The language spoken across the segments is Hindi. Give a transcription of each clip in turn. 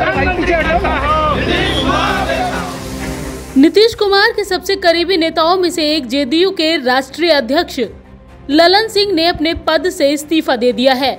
नीतीश कुमार के सबसे करीबी नेताओं में से एक जेडीयू के राष्ट्रीय अध्यक्ष ललन सिंह ने अपने पद से इस्तीफा दे दिया है।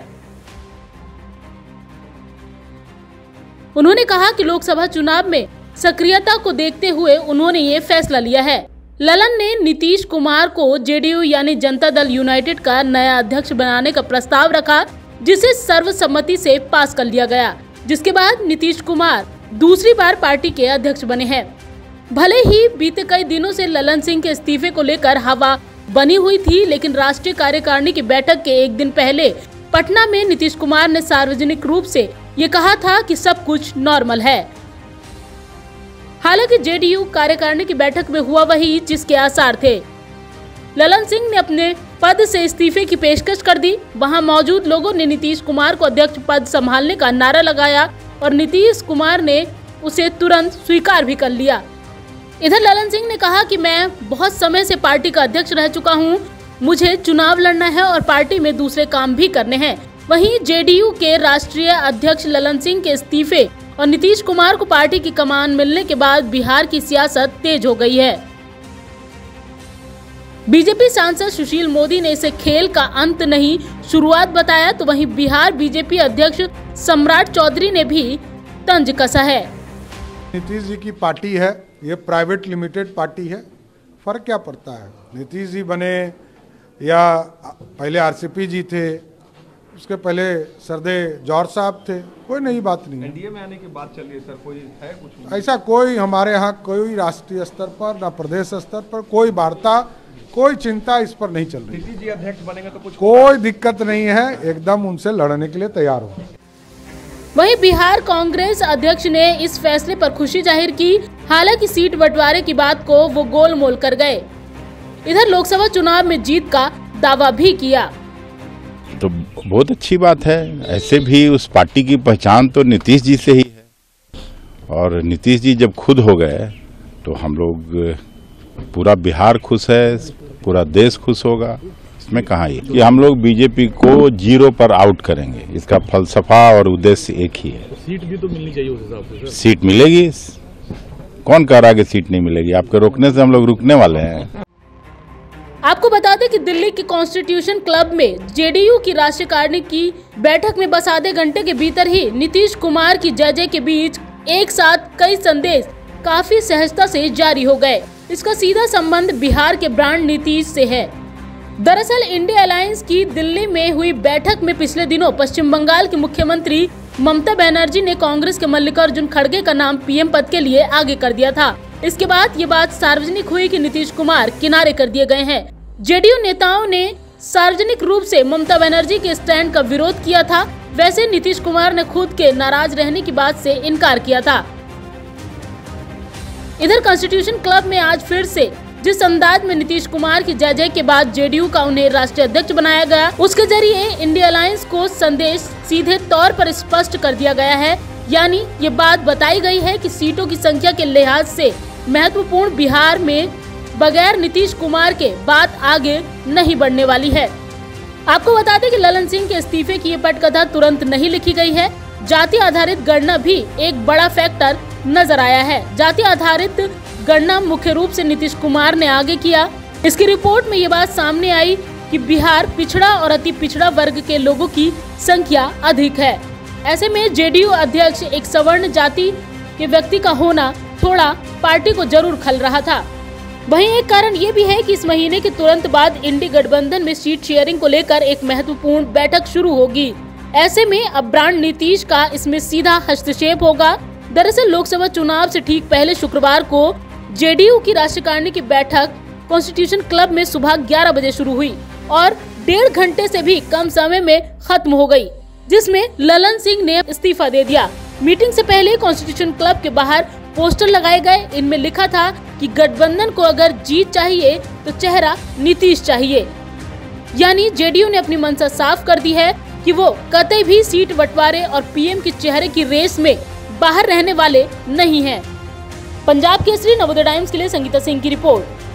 उन्होंने कहा कि लोकसभा चुनाव में सक्रियता को देखते हुए उन्होंने ये फैसला लिया है। ललन ने नीतीश कुमार को जेडीयू यानी जनता दल यूनाइटेड का नया अध्यक्ष बनाने का प्रस्ताव रखा, जिसे सर्वसम्मति से पास कर लिया गया, जिसके बाद नीतीश कुमार दूसरी बार पार्टी के अध्यक्ष बने हैं। भले ही बीते कई दिनों से ललन सिंह के इस्तीफे को लेकर हवा बनी हुई थी, लेकिन राष्ट्रीय कार्यकारिणी की बैठक के एक दिन पहले पटना में नीतीश कुमार ने सार्वजनिक रूप से ये कहा था कि सब कुछ नॉर्मल है। हालांकि जेडीयू कार्यकारिणी की बैठक में हुआ वही जिसके आसार थे। ललन सिंह ने अपने पद से इस्तीफे की पेशकश कर दी। वहां मौजूद लोगों ने नीतीश कुमार को अध्यक्ष पद संभालने का नारा लगाया और नीतीश कुमार ने उसे तुरंत स्वीकार भी कर लिया। इधर ललन सिंह ने कहा कि मैं बहुत समय से पार्टी का अध्यक्ष रह चुका हूं, मुझे चुनाव लड़ना है और पार्टी में दूसरे काम भी करने हैं। वहीं जेडीयू के राष्ट्रीय अध्यक्ष ललन सिंह के इस्तीफे और नीतीश कुमार को पार्टी की कमान मिलने के बाद बिहार की सियासत तेज हो गई है। बीजेपी सांसद सुशील मोदी ने इसे खेल का अंत नहीं शुरुआत बताया, तो वहीं बिहार बीजेपी अध्यक्ष सम्राट चौधरी ने भी तंज कसा है। नीतीश जी की पार्टी है, ये प्राइवेट लिमिटेड पार्टी है, फर्क क्या पड़ता है? नीतीश जी बने या पहले आरसीपी जी थे, उसके पहले सरदे जौहर साहब थे, कोई नई बात नहीं। एनडीए में आने की बात चल रही है सर, कोई है कुछ? ऐसा कोई हमारे यहाँ कोई राष्ट्रीय स्तर पर ना प्रदेश स्तर पर कोई वार्ता, कोई चिंता इस पर नहीं चल रही। नीतीश जी अध्यक्ष बनेंगे तो कुछ कोई दिक्कत नहीं है, एकदम उनसे लड़ने के लिए तैयार हो। वहीं बिहार कांग्रेस अध्यक्ष ने इस फैसले पर खुशी जाहिर की। हालांकि सीट बंटवारे की बात को वो गोलमोल कर गए। इधर लोकसभा चुनाव में जीत का दावा भी किया। तो बहुत अच्छी बात है, ऐसे भी उस पार्टी की पहचान तो नीतीश जी से ही है, और नीतीश जी जब खुद हो गए तो हम लोग पूरा बिहार खुश है, पूरा देश खुश होगा। इसमें कहाँ ये कि हम लोग बीजेपी को 0 पर आउट करेंगे, इसका फलसफा और उद्देश्य एक ही है। सीट भी तो मिलनी चाहिए उस हिसाब से। सीट मिलेगी, कौन कह रहा है कि सीट नहीं मिलेगी? आपके रोकने से हम लोग रुकने वाले हैं। आपको बता दें कि दिल्ली के कॉन्स्टिट्यूशन क्लब में जेडीयू की राष्ट्रीय कार्यकारिणी की बैठक में बस आधे घंटे के भीतर ही नीतीश कुमार की जय के बीच एक साथ कई संदेश काफी सहजता से जारी हो गए। इसका सीधा संबंध बिहार के ब्रांड नीतीश से है। दरअसल इंडिया अलायंस की दिल्ली में हुई बैठक में पिछले दिनों पश्चिम बंगाल की मुख्यमंत्री ममता बनर्जी ने कांग्रेस के मल्लिकार्जुन खड़गे का नाम पीएम पद के लिए आगे कर दिया था। इसके बाद ये बात सार्वजनिक हुई कि नीतीश कुमार किनारे कर दिए गए हैं। जेडीयू नेताओं ने सार्वजनिक रूप से ममता बनर्जी के स्टैंड का विरोध किया था। वैसे नीतीश कुमार ने खुद के नाराज रहने की बात से इनकार किया था। इधर कॉन्स्टिट्यूशन क्लब में आज फिर से जिस अंदाज में नीतीश कुमार की जय के बाद जेडीयू का उन्हें राष्ट्रीय अध्यक्ष बनाया गया, उसके जरिए इंडिया अलायंस को संदेश सीधे तौर पर स्पष्ट कर दिया गया है। यानी ये बात बताई गई है कि सीटों की संख्या के लिहाज से महत्वपूर्ण बिहार में बगैर नीतीश कुमार के बात आगे नहीं बढ़ने वाली है। आपको बता दें कि ललन सिंह के इस्तीफे की ये पटकथा तुरंत नहीं लिखी गई है। जाति आधारित गणना भी एक बड़ा फैक्टर नजर आया है। जाति आधारित गणना मुख्य रूप से नीतीश कुमार ने आगे किया। इसकी रिपोर्ट में ये बात सामने आई कि बिहार पिछड़ा और अति पिछड़ा वर्ग के लोगों की संख्या अधिक है। ऐसे में जेडीयू अध्यक्ष एक सवर्ण जाति के व्यक्ति का होना थोड़ा पार्टी को जरूर खल रहा था। वहीं एक कारण ये भी है कि इस महीने के तुरंत बाद इंडी गठबंधन में सीट शेयरिंग को लेकर एक महत्वपूर्ण बैठक शुरू होगी। ऐसे में अब ब्रांड नीतीश का इसमें सीधा हस्तक्षेप होगा। दरअसल लोकसभा चुनाव से ठीक पहले शुक्रवार को जेडीयू की राष्ट्रीय कार्यकारिणी की बैठक कॉन्स्टिट्यूशन क्लब में सुबह 11 बजे शुरू हुई और 1.5 घंटे से भी कम समय में खत्म हो गई, जिसमें ललन सिंह ने इस्तीफा दे दिया। मीटिंग से पहले कॉन्स्टिट्यूशन क्लब के बाहर पोस्टर लगाए गए। इनमें लिखा था कि गठबंधन को अगर जीत चाहिए तो चेहरा नीतीश चाहिए। यानी जेडीयू ने अपनी मंशा साफ कर दी है कि वो कतई भी सीट बंटवारे और पीएम के चेहरे की रेस में बाहर रहने वाले नहीं हैं। पंजाब केसरी नवोदय टाइम्स के लिए संगीता सिंह की रिपोर्ट।